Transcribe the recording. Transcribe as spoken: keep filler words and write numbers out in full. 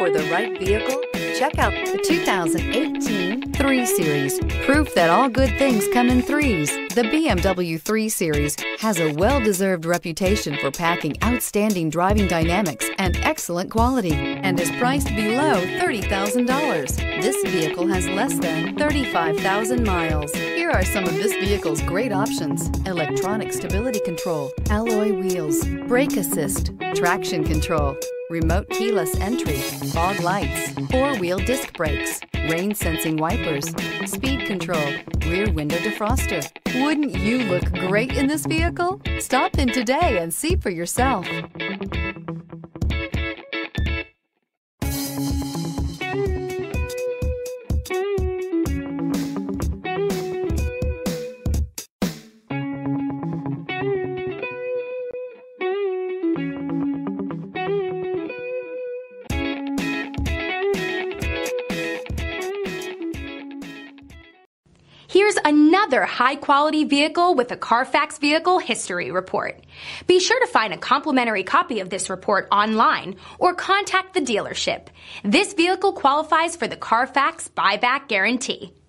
for the right vehicle? Check out the two thousand eighteen three Series. Proof that all good things come in threes. The B M W three Series has a well-deserved reputation for packing outstanding driving dynamics and excellent quality, and is priced below thirty thousand dollars. This vehicle has less than thirty-five thousand miles. Here are some of this vehicle's great options: electronic stability control, alloy wheels, brake assist, traction control, remote keyless entry, fog lights, four-wheel disc brakes, rain-sensing wipers, speed control, rear window defroster. Wouldn't you look great in this vehicle? Stop in today and see for yourself. Here's another high-quality vehicle with a Carfax Vehicle History Report. Be sure to find a complimentary copy of this report online or contact the dealership. This vehicle qualifies for the Carfax Buyback Guarantee.